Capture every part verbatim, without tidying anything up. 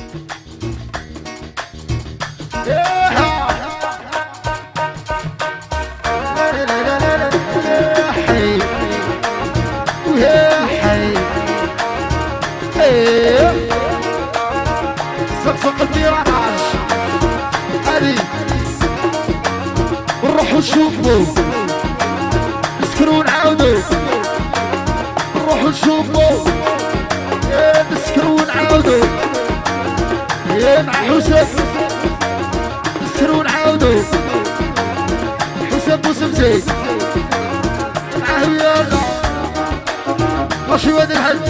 صقصق البيراناج هادي نروحو نشوفو نسكرو نعاودو نروحو نشوفو نسكرو نعاودو مع حسن نسكرو نعاودو حسن بوسمتي معاه ويانا ماشي وادي الحج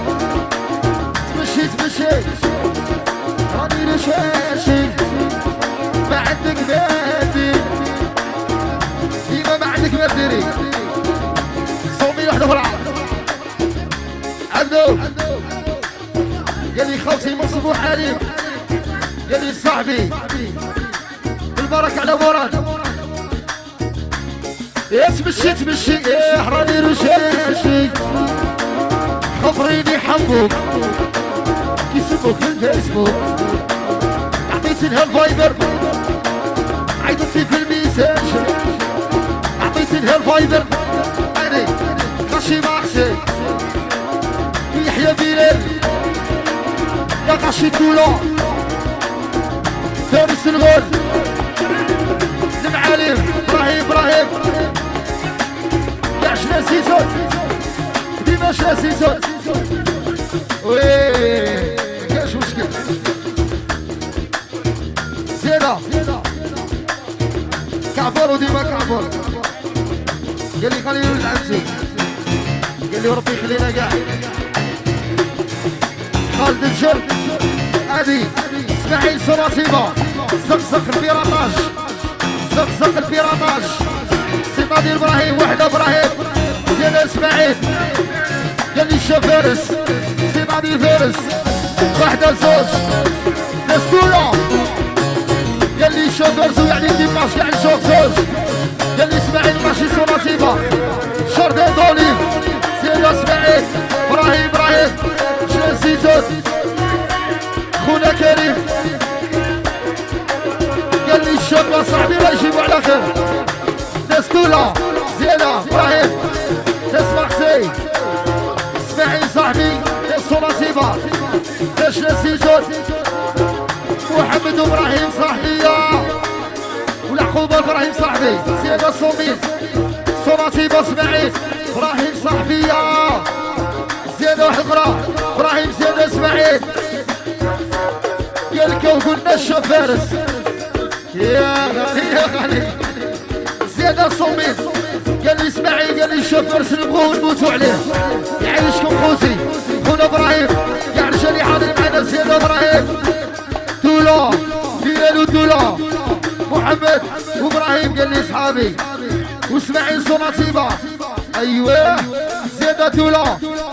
تمشي تمشي راني رشاشي ما عندك بادي ديما ما عندك ما ديري صومي واحدة اخرى عبدو قال لي خوتي منصب حليم قال لي صاحبي بالبركة على مراد يا تمشي تمشي ايه راني رشاشي خبريني حبوك كيسبوك في الفيسبوك عطيت لها الفايبر عيطتلي في الميساج عطيت لها الفايبر عيني غشي ماكسي يحيى بلال يا غشي كولو فارس الغول المعالم ابراهيم ابراهيم يا عشنا سيزون ديما عشنا سيزون وي مكانش مشكل زينة كعبر وديما كعبر قال لي خليني نولد عمتي قال لي ربي يخلينا كاع خالد الجر هادي اسماعيل سراتيبا زقزق البيراطاج زقزق البيراطاج سي نادي ابراهيم وحده ابراهيم زينة اسماعيل قال لي شاف فارس سي نادي فارس وحده زوج نستولا قال لي شاف فارس يعني ديماش يعني شوف زوج قال لي اسماعيل ماشي سراتيبا شردين دولي زينة اسماعيل ابراهيم ابراهيم شنو زيتون خونا كريم قال لي الشاب صاحبي لا يجيبوا على خير دستولا زينة ابراهيم تسمع سي اسماعيل صاحبي الصلاصيبة باش نسيتون محمد ابراهيم صاحبي والعقوبة ابراهيم صاحبي زينة الصوميس صلاصيبة اسماعيل ابراهيم صاحبي زينة واحد اخرى ابراهيم زينة اسماعيل قال لك وقلنا الشاب فارس يا غالي يا غالي زيادة الصوميس قال لي اسماعيل قال لي الشاب فارس نبغوه نموتوا عليه يعيشكم خوتي خونا ابراهيم يعني اللي حاضر معنا زيادة ابراهيم دولا بلال ودولا محمد وابراهيم قال لي اصحابي واسماعيل صناطيبة ايوه زيادة دولا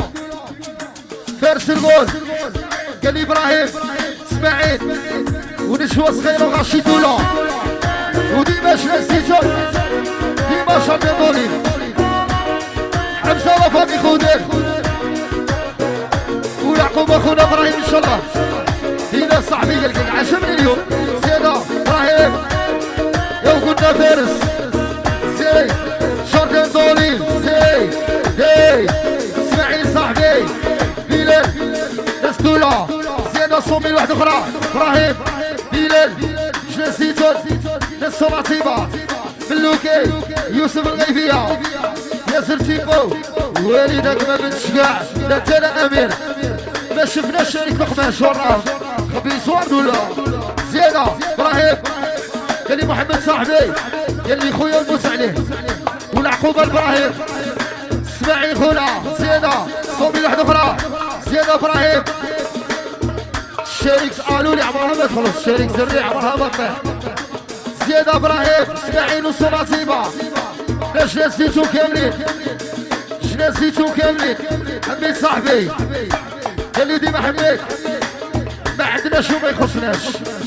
فارس الغول قال لي ابراهيم اسماعيل ونشوى صغيرة وغاشي دولا وديما شنا الزيتون ديما شرطي دولي حمزة وفاقي خودر ويعقوب اخونا ابراهيم ان شاء الله دينا صاحبي قال لك عجبني اليوم زيادة ابراهيم يا وقلنا فارس زي شرطي دولي زي زي اسماعيل صاحبي بلال ناس دولا زيادة صومي واحدة اخرى ابراهيم بلال شنا الزيتون ناس سلاطيبة ملوكي يوسف الغيفية ياسر تيبو والدك ما بنتش كاع لا انت لا امير ما شفناش شريك القماش وراه خبيث وارد ولا زيادة ابراهيم قال لي محمد صاحبي قال لي خويا نموت عليه والعقوبة ابراهيم اسماعيل خونا زيادة صوبي واحدة اخرى زيادة ابراهيم الشريك قالوا لي عمرها ما تخلص الشريك زري عمرها ما تطيح زيادة ابراهيم اسماعيل وسلاطيبة باش نسيتو كاملين شنا نسيتو كاملين حميد صاحبي قال لي ديما حميد ما عندناش وما يخصناش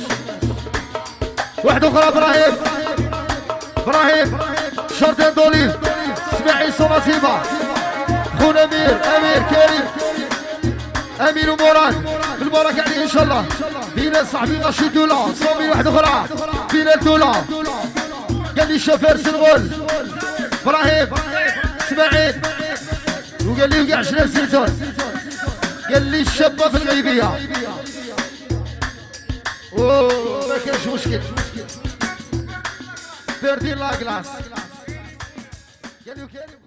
واحدة اخرى ابراهيم ابراهيم شرطين دولي اسماعيل سلاطيبة خونا امير امير كريم امير ومراد البركه عليه ان شاء الله. فينا صاحبي رشيد دولا صومي واحد اخرى فينا دولا قال لي شوفير سنغول ابراهيم اسماعيل وقال لي وقع عشرين زيتون قال لي الشابه في الغيبيه. اوه ما كاينش مشكل باردين لا كلاس قال لي